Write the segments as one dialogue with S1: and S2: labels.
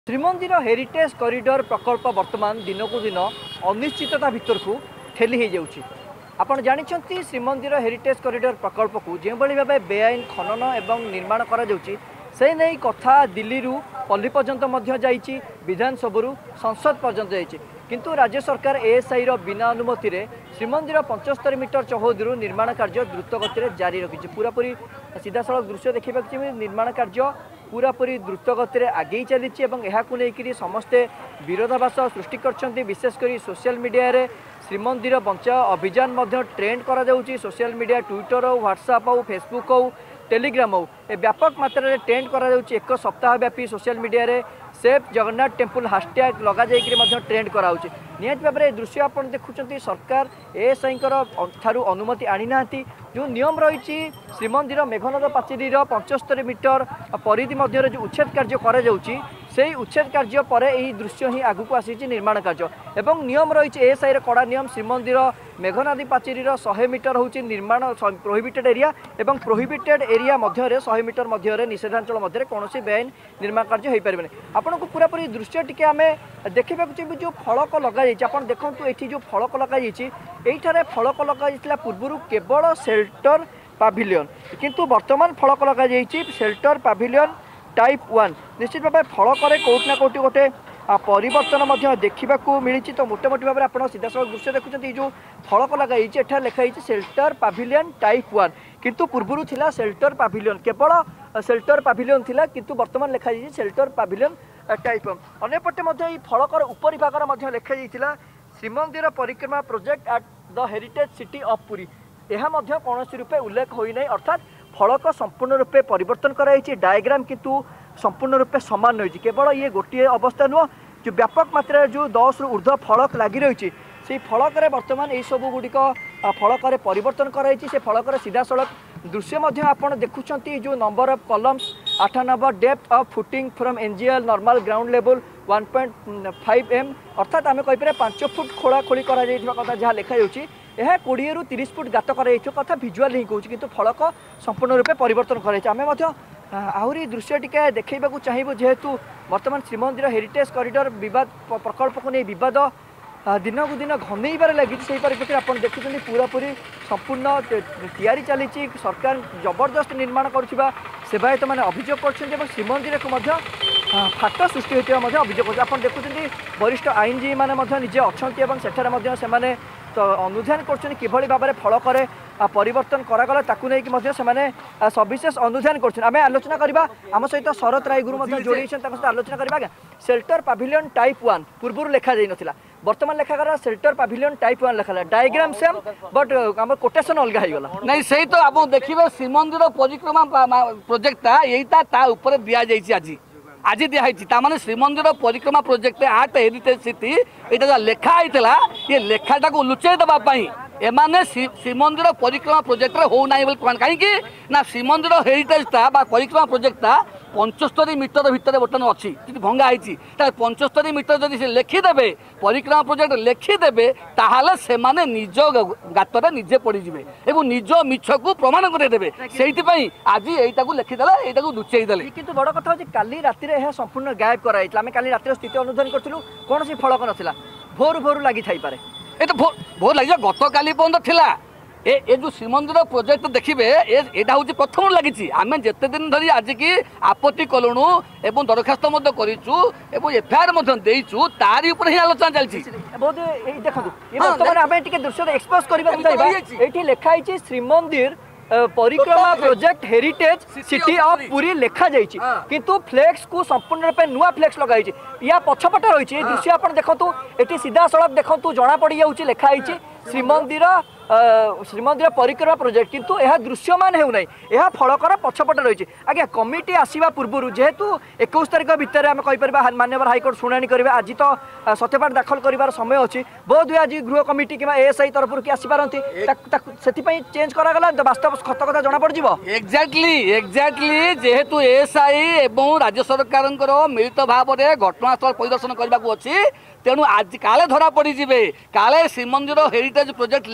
S1: Shrimandir heritage corridor प्रकल्प वर्तमान दिन को दिन अनिश्चितता भितर को ठेली हो जाउछि। आपण जानिछंती श्रीमंदिर हेरिटेज कॉरिडोर प्रकल्प को जो भाव बेआईन खनन एवं निर्माण करा जाउछि से नहीं कथा दिल्ली रु पल्ली पर्यंत जाइछि, विधानसभा संसद पर्यंत जाइछि, किंतु राज्य सरकार एएसआई रो बिना अनुमति रे श्रीमंदिर 75 मीटर चौहदीरू निर्माण कार्य द्रुत गति जारी रखी। पूरापूरी सीधा सड़क दृश्य देखा निर्माण कार्य पूरापूरी द्रुत गति आगे चली और समस्ते विरोधाभास सृष्टि कर विशेषकर सोशल मीडिया रे श्रीमंदिर बंचाओ अभियान ट्रेंड करा जाउछि। सोशल मीडिया ट्विटर हो, व्हाट्सएप हो, फेसबुक हो, टेलीग्राम हो, व्यापक मात्रा रे ट्रेंड करा जाउछि। एक सप्ताह व्यापी सोशल मीडिया रे सेफ जगन्नाथ टेम्पल हाशटैग लगा जाइए ट्रेंड कराऊँच। निहत भाव में दृश्य आप देखुं सरकार एएसआई ठारू अनुमति आनी ना जो नियम रही श्रीमंदिर मेघनाद पाचेरी 75 मीटर परिधि मध्य जो उच्छेद कार्य करा जाउछि से उच्छेद कार्य पर यही दृश्य ही आगू आसी निर्माण कार्य एवं नियम रही एएसआई कड़ा नियम श्रीमंदिर मेघनादी पाचेरी 100 मीटर हूँ निर्माण प्रोहिबिटेड एरिया एवं प्रोहिबिटेड एरिया मध्य 100 मीटर मध्य निषेधांचल मध्य कौन बेआईन निर्माण कार्य हो पारे। आपन को पूरापूरी दृश्य टी आम देखा चाहिए जो फलक लगे देखूँ ये जो फलक लगे फलक लगा पूर्व केवल शेल्टर पाविलियन किंतु वर्तमान फलक लगे शेल्टर पाविलियन टाइप 1 निश्चित भाव फलक कौटना कौटी गोटे परिवर्तन देखा मिली। तो मोटामोटी भाव में आप सीधा सड़क दृश्य देखुं जो फलक लगाई लिखाई शेल्टर पाविलियन टाइप 1 किंतु पूर्व थिला शेल्टर पाविलियन केवल शेल्टर पाविलियन थिला किंतु वर्तमान लिखाई शेल्टर पाविलियन टाइप 1। अन्यपटे फलकर उपरी भागर लिखाई Srimandir Parikrama project at the heritage city of Puri. यह कौन रूपे उल्लेख होना अर्थात फलक संपूर्ण रूपे परिवर्तन कराई डायग्राम किंतु संपूर्ण रूपे सामान रही केवल ये गोटे अवस्था नुह जो व्यापक मात्रा जो 10 रु ऊर्ध्व फलक लगी रही से फलक बर्तमान यही सब गुड़िक फलक परिवर्तन कराई से फलक सीधा सड़क दृश्य आप देखुं जो number of columns 8 number depth of footing from NGL normal ground level 1.5 m अर्थात आम कहीपर 5 फुट खोला खोली कथा जहाँ लिखा यह 20 रु 30 फुट गात कथा भिजुआल ही कहूँ किंतु फलक संपूर्ण रूपे परिवर्तन कराई। आहरी दृश्य टिके देखा चाहिए जेहेतु वर्तमान श्रीमंदिर हेरिटेज कॉरिडोर विवाद प्रकल्प को नहीं विवाद दिन को दिन घनईबार लगी से परिप्रेक्षी आप देखुं पूरापूरी संपूर्ण तैयारी चली सरकार जबरदस्त निर्माण करुवा सेवायत मैंने अभियोग कर श्रीमंदिर को फाट सृष्टि होता अभियोग कर देखुं वरिष्ठ आईनजीवी मैंने निजे अच्छा से तो अनुधान कर भाव में फलक परिवर्तन करागला ताकू नहीं सविशेष अनुधान कर आलोचना करवा आम सहित शरत रायगुरु जोड़ी सहित आलोचना करवा। शेल्टर पाविलियन टाइप 1 पूर्व लिखा जा ना वर्तमान लेखागार शेल्टर पाविलियन टाइप 1 लिखा डायग्राम सेम बट आम कोटेशन अलग होगा
S2: नहीं सही तो आप देखिए श्रीमंदिर परिक्रमा प्रोजेक्टा यहीटा ऊपर दि जाइए आज दिखाई Shrimandir Parikrama project art heritage city यहाँ लेखाई ये लेखाटा को लुचाई देवाई एमाने श्रीमंदिर परिक्रमा प्रोजेक्ट होना कहीं ना श्रीमंदिर हेरिटेजटा परिक्रमा प्रोजेक्टा 75 मीटर भितर बर्तमान अच्छी भंगा होती 75 मीटर जब से लिखिदेवे परिक्रमा प्रोजेक्ट लिखिदेवे ताहले से माने निज गातर निजे पड़ीजे और निज मिछ को प्रमाण करदेवे से आज यहीटा लिखिदेला यहाँ लुचेदेले
S1: किंतु बड़ कथा काली राति यह संपूर्ण गायब कराई आम काली रातिर स्थिति अनुधान करूँ कौन सी फलक नाला भोर भोर लगी थाईपे
S2: ये तो भोर लगे गत काली पर्यटन थिला ए जो श्रीमंदिर प्रोजेक्ट देखिए यहाँ हूँ प्रथम लगी आम जिते दिन धरी आज की आपत्ति कलुणु एवं दरखास्त एवं एफआईआर देचु तारी ही आलोचना चलती
S1: देखो दृश्य एक्सपोज करवा लिखाई Srimandir Parikrama project heritage city of Puri लिखा जाइए किंतु फ्लेक्स को संपूर्ण रूप नुआ फ्लेक्स लगाई या पछपटे रही दृश्य आप देखो ये सीधा सड़क देखो जना पड़ जाऊँगी लिखाई श्रीमंदिर परिक्रमा प्रोजेक्ट किंतु यह दृश्यमान होना यह फलकर पछपटे रही आज्ञा कमिटी आसवा पूर्व जेहेतु 21 तारिख भितर आम कहीपर माननीय हाइकोर्ट शुणाणी करेंगे आज तो सत्यपाठ दाखल कर समय अच्छी बोध हुए आज गृह कमिटी कि एएसआई तरफ कि आसपारती से चेंज करागला वास्तव खत कथा जना पड़
S2: एक्जाक्टली जेहेतु एएसआई एवं राज्य सरकार मिलित भाव में घटनास्थल परिदर्शन करने को अच्छी तेणु आज काले धरा पड़े काले श्रीमंदिर हेरिटेज प्रोजेक्ट लिखिदे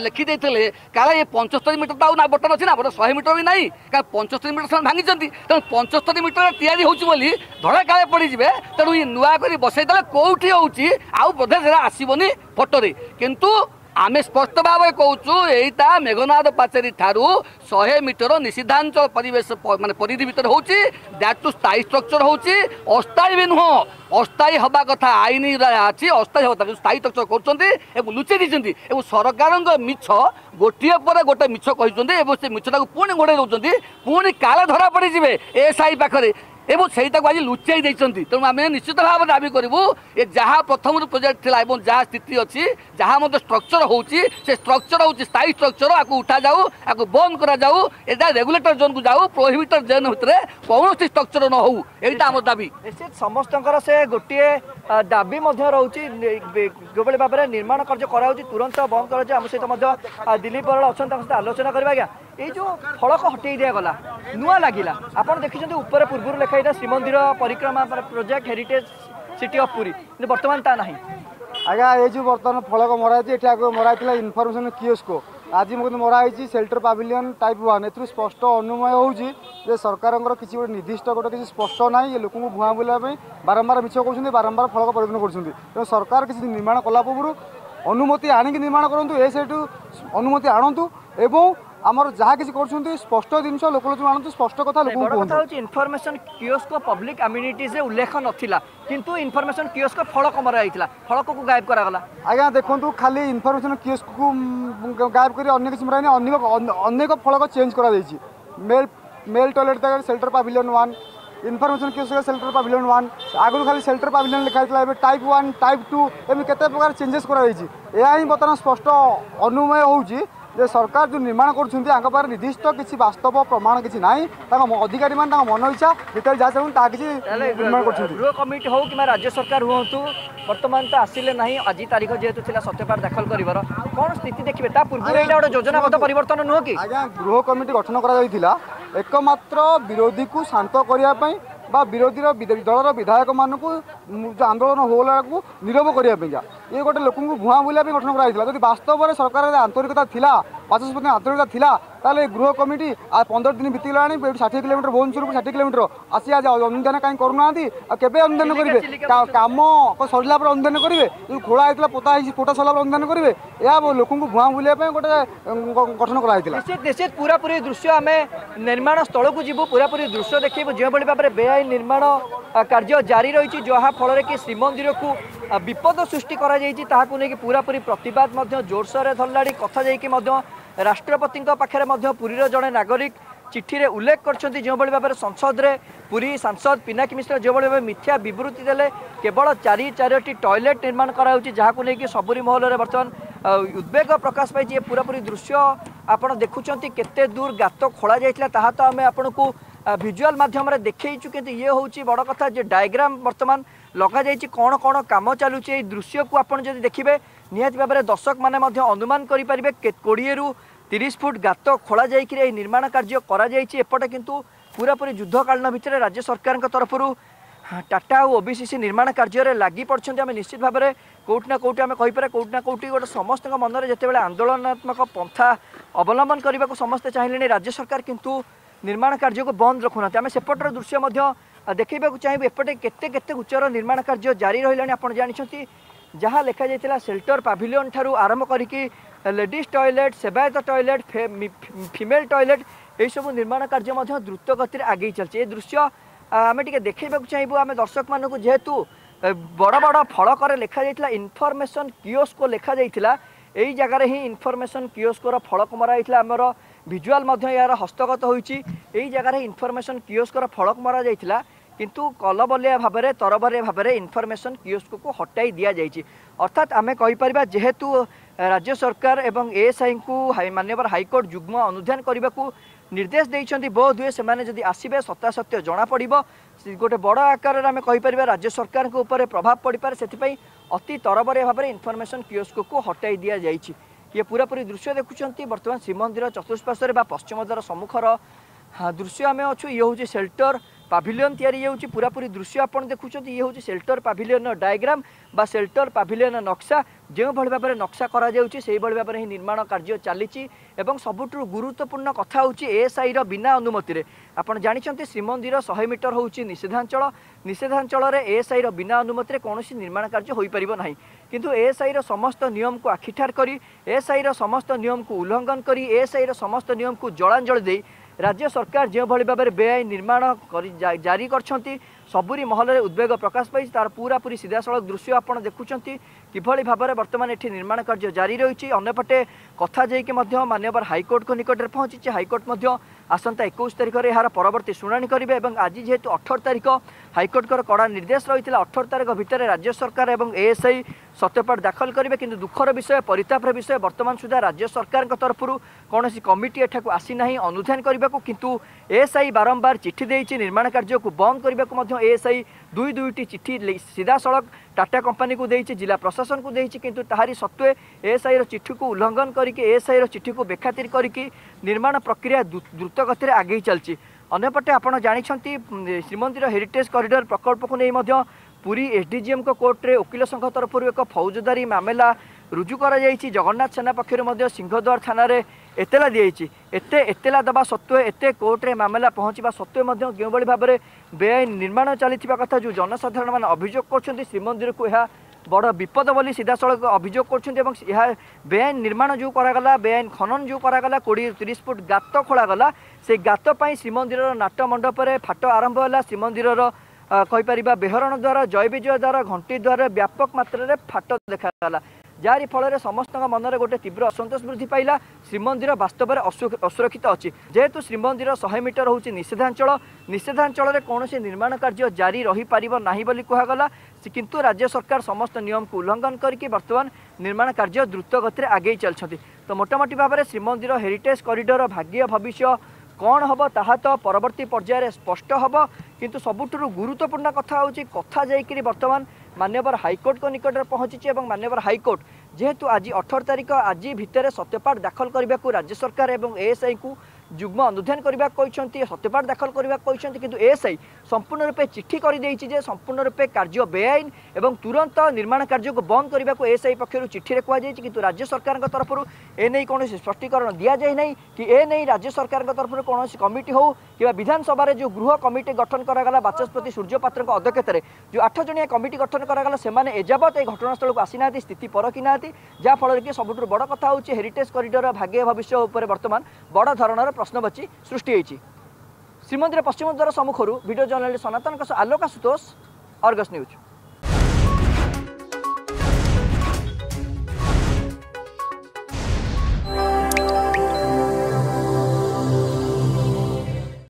S2: भांगी काला ये 75 मीटर तो ना बटन अच्छी ना बट 100 मीटर भी नहीं क्या 75 मीटर से भांगी तेणु 75 मीटर तैयारी होली धड़ा काले पड़े तेणु ये नुआ कर बसईदे कौटी होची आउ बोधे से आसबनी फोटोरे किंतु आमे स्पष्ट भाव कहूँ यहीटा मेघनाद पाचेरी ठारू 100 मीटर निषिद्धांचल परिवेश माने परिधि भीतर होची दैट टू स्थायी स्ट्रक्चर होची अस्थायी भी नुह अस्थायी हवा कथा आईन अच्छी अस्थायी हवा स्थायी स्ट्रक्चर कर लुचेई देती सरकार मिछ गोटे पर गोटे मिछ कहते से मिछटा पुणी घोड़े दौरान पुणी काले धरा पड़े एसआई पाखे एवं सहीटा आज लुचाई देती तेणु आम निश्चित भाव दाबी करूँ ये जहाँ प्रथम प्रोजेक्ट थी जहाँ स्थिति अच्छी जहाँ मतलब स्ट्रक्चर होची से स्ट्रक्चर हूँ स्थायी स्ट्रक्चर आपको उठा जाऊ आपको बंद करा जाऊ एटा रेगुलेटर जोन को जाऊ प्रोहिबिटर जोन भितर कौन स्ट्रक्चर न हो यहाँ आम दाबी
S1: निश्चित समस्त से गोटे दाबी रोचे जो भाव में निर्माण कार्य कराऊँ तुरंत बंद कर आम सहित दिलीप बराड़ अच्छा सहित आलोचना करवा आज्ञा ये जो फलक हटई दिगला नुआ लगिला आप देखते ऊपर पूर्व लिखाई Srimandir Parikrama project heritage city of Puri बर्तमान ता नहीं
S3: आज्ञा ये जो बर्तमान फलक मराई मराई इनफर्मेशन कियोस्क आज मराई सेल्टर पाविलियन टाइप 1 ए स्पष्ट अनुमय हो सरकार किसी गोटे निर्दिष्ट गोटे किसी स्पष्ट ना ये लोक भुआ बुलाया बारंबार मिछ कहते बारंबार फलक परिवर्तन कर सरकार किसी निर्माण कला पूर्व अनुमति आणिक निर्माण करूँ ए सैठू अनुमति आणतु एवं आमर जहाँ किसी कर स्पष्ट जिन लोकलोचन आणतु स्पष्ट कथा लोक
S1: इनफर्मेशन कियोस्क पब्लिक अम्यूनिटीज उल्लेख नाला किंतु इनफर्मेशन कियोस्क फलक मराई फलक को गायब करागला
S3: आज्ञा देखो खाली इनफर्मेशन कियोस्क को गायब कर अन्य किसी मराई अनेक फलक चेंज कर male toilet shelter pavilion 1 information kiosk shelter pavilion 1 आगु खाली सेल्टर पाविलियन लिखाई टाइप 1 टाइप 2 एम केते प्रकार चेंजेस कर बर्तमान स्पष्ट अनुमय होउची सरकार जो निर्माण कर निर्दिष्ट किसी वास्तव प्रमाण किसी ना अधिकारी मान मन इच्छा भर जहाँ चाहूँ किसी निर्माण कर
S1: गृह कमिटी हो कि राज्य सरकार हूँ बर्तमान तो आसिले ना आज तारीख जेहेतु थी सत्यपाठ दाखल कर कौन स्थिति देखिए पूर्व गोटे योजनाबद्ध परिवर्तन नुह कि
S3: आज्ञा गृह कमिटी गठन कर एकमात्र विरोधी को शांत करने विरोधी दलर विधायक मानक जो आंदोलन होला को नीरव करने ये गोटे लोक भुआ बुला गठन कर वास्तव में सरकार आंतरिकता थिला बाचस्पति आंतरिकता थिला ताले गृह कमिटी आज 15 दिन बीतीगला 60 किलोमीटर भुवनेश्वर को 60 किलोमीटर आसी आज अनुधान कहीं करूना केवे अनुधान करेंगे कम सरला अनुधान करेंगे जो खोला होता पोता पोटा सरला अनुधान करेंगे या लोक भुआ बुलाया गोटे गठन कर
S1: निश्चित पूरा पूरी दृश्य आम निर्माण स्थल को जीव पूरा पूरी दृश्य देखू जो भाव में बेआईन निर्माण कार्य जारी रही जहाँ फल कि श्रीमंदिर को विपद सृष्टि कर पूरा पूरी प्रतिवाद जोरसोर धरला कथा जा राष्ट्रपति पाखे पुरीर जड़े नागरिक चिठी उल्लेख कर जो भाव में संसद में पुरी सांसद पिनाकी मिश्र जो भाव मिथ्या विवृत्ति देले केवल 4 टॉयलेट निर्माण कराउछि जहाँ को लेकिन सबुरी महल में बर्तमान उद्वेग प्रकाश पाई पूरा पूरी दृश्य आपड़ देखुं केते दूर गात खोल जाता तो आम आपण को भिजुआल माध्यम देखु कि ये हूँ बड़ कथा जो डायग्राम बर्तमान लग जाइए कौन कौन कम चलुचे दृश्य को आप देखिए निहाती भाव में दर्शक मैंने अनुमान करेंगे 20 ରୁ 30 फुट गात खोल जाइए निर्माण कार्य करपटे किंतु पूरा पूरी युद्धकालीन भितर राज्य सरकार तरफ टाटा और ओबीसीसी निर्माण कार्य लगी पड़ते आम निश्चित भाव में कौटना कौटी आम कहीपर कौटना कौटी गोटे समस्त मन में जिते आंदोलनात्मक पंथा अवलंबन करने को समस्ते चाहिए राज्य सरकार किंतु निर्माण कार्य को बंद रखुना आम सेपटर दृश्य देखा चाहिए एपटे केते उच्चर निर्माण कार्य जारी रहा आप जानते जहाँ लिखा जाता सेल्टर पाविलियन ठारू आरंभ करी लेडीज टॉयलेट सेवायत टॉयलेट फीमेल टॉयलेट यही सब निर्माण कार्य द्रुत गति आगे चलती दृश्य आम टे देखा चाहिए आम दर्शक मानक जेहेतु बड़ बड़ फलक लिखा जाता इनफर्मेशन कियोस्क लिखा जाता यही जगार ही इनफर्मेशन कियोस्कर फलक मराई आमर भिजुआल यार हस्तगत होती जगार इनफर्मेशन कियोस्कर फलक मरा जाता किंतु कलबलिया भाव में तरबरिया भाव में इनफर्मेशन कियोस्क को हटाई दि जाइए अर्थात आम कहीपर जेहेतु राज्य सरकार एवं एएसआई को माननीय हाईकोर्ट युग्म अनुधान करने को निर्देश देते बोध हुए से आसवे सत्यासत्य जना पड़ गोटे बड़ आकार आम कहीपर राज्य सरकार के ऊपर प्रभाव पड़ पारे से अति तरबरिया भाव में इनफर्मेशन कियोस्क को हटाई दि जाइए ये पूरा पूरी दृश्य देखुं बर्तमान श्रीमंदिर चतुष्पार्श्व पश्चिम द्वार सम्मुखर दृश्य आम अच्छु ये हूँ सेल्टर पाभिलियन तैयारी होउची पूरा पूरी दृश्य आपण देखुछंती ये होउची शेल्टर पाभिलियन डायग्राम बा शेल्टर पाभिलियन नक्शा जो भली भाबरे नक्शा करा जाउची सेही भली भाबरे ही निर्माण कार्य चालीची एवं सबुठु गुरुत्वपूर्ण कथा होउची एएसआई रो बिना अनुमति रे आपण जानिछंती श्रीमंदिर 100 मीटर होउची निषेधांचल रे एएसआई रो बिना अनुमति रे कोनोसी निर्माण कार्य होई परिबो नाही किंतु एएसआई रो समस्त नियम को आखिठार करी एएसआई रो समस्त नियम को उल्लंघन करी एएसआई रो समस्त नियम को जलांजलि देई राज्य सरकार जो भली भाबरे बेआईन निर्माण जारी करछंती सबुरी महल रे उद्वेग प्रकाश पाई तार पूरा पूरी सीधासलख दृश्य आपण देखुछंती किभली भाबरे वर्तमान एठी निर्माण कार्य जारी रहिछि अन्यपटे कथा जेकी मध्य माननीय हाईकोर्ट को निकट रे पहुंची हाईकोर्ट मध्य आसंता 21 तारिख रे यार परवर्ती शुणाणी करिवे एवं आज जेहेतु 18 तारिख हाईकोर्ट को कड़ा निर्देश रही 18 तारिख भितर राज्य सरकार एवं एएसआई सत्यपाठ दाखल करेंगे किंतु दुखर विषय परितापर विषय वर्तमान सुधा राज्य सरकार तरफ कौन कमिटी एठाकू आसी ना अनुधान करने को किंतु एएसआई बारंबार चिठी देइछि निर्माण कार्य को बंद करने को एएसआई दुईटी चिठी सीधा सड़क टाटा कंपनी को देइछि जिला प्रशासन को देइछि किंतु ताहारी सत्वे एएसआई चिठी को उल्लंघन करके एएसआई चिठी को बेखातिर करके निर्माण प्रक्रिया द्रुत गति में आगे चलछि अन्यपटे आपण जानिछंती श्रीमंदिर हेरिटेज कॉरिडोर प्रकल्प को नहीं पुरी एसडीजीएम को कोर्ट रे वकील संघ तरफ एक फौजदारी मामला रुजु करा जाइछि जगन्नाथ सेना पक्षर सिंहद्वार थाना रे एतला दिए एतला दबा सत्वे एते कोर्ट रे मामला पहुँचवा सत्वे जो भाव में बेआईन निर्माण चली कथा जो जनसाधारण मान अभियोग कर श्रीमंदिर को यह बड़ विपद बोली सीधा सड़क अभियोग कर बेआईन निर्माण जो करागला बेआईन खनन जो करागला 20-30 फुट गात खोलागला से गात श्रीमंदिर नाट मंडप फाट आरंभ है श्रीमंदिर कहीपर बेहरण द्वारा जय विजय द्वारा घंटी द्वारा व्यापक मात्रा फाट देखा जारी फल समस्त मन में गोटे तीव्र असंतोष वृद्धि पाइला श्रीमंदिर वास्तव में असुरक्षित अच्छी जेहेतु श्रीमंदिर 100 मीटर होची निषेधांचल कौन निर्माण कार्य जारी रही पारिबो नाही बोली कहगला किंतु राज्य सरकार समस्त नियम को उल्लंघन करके वर्तमान निर्माण कार्य द्रुत गति में आगे चलछंती तो मोटामोटी भाव में श्रीमंदिर हेरिटेज कॉरिडोर भाग्य भविष्य कौन हम ताहा तो परवर्ती पर्यायर स्पष्ट हम किंतु सबुठु गुरुत्वपूर्ण कथा होची कथा जाइकरी वर्तमान माननीय हाईकोर्ट को निकट पहुंची माननीय हाईकोर्ट जेहेतु आज 18 तारिख आज भितर सत्यपाठ दाखल करने को राज्य सरकार एवं एएसआई को जुग्म अनुधान करने सत्यपाठ दाखल करने किंतु एएसआई संपूर्ण रूपे चिठी कर संपूर्ण रूपे कार्य बेआईन एवं तुरंत निर्माण कार्य को बंद करने को एएसआई पक्षर चिठी कहुई किंतु राज्य सरकार तरफ एने कौन स्पष्टीकरण दि जाए ना कि एने राज्य सरकार तरफ कौन कमिटी हो कि विधानसभा जो गृह कमिटी गठन करागला बाचस्पति सूर्य पात्र अध्यक्षत जो 8 जणिया कमिटी गठन करागला सेमाने एजावत ए घटनास्थल को आसी ना स्थिति परखी ना जहाँफल कि सबुठ बड़ कथा होची हेरिटेज कॉरिडोर भाग्य भविष्य उपर वर्तमान बड़ धरणर प्रश्नवाची सृष्टि होती श्रीमंदिर पश्चिम द्वार सम्मुखर video journalist Sanatan Alok Ashutosh Argus news.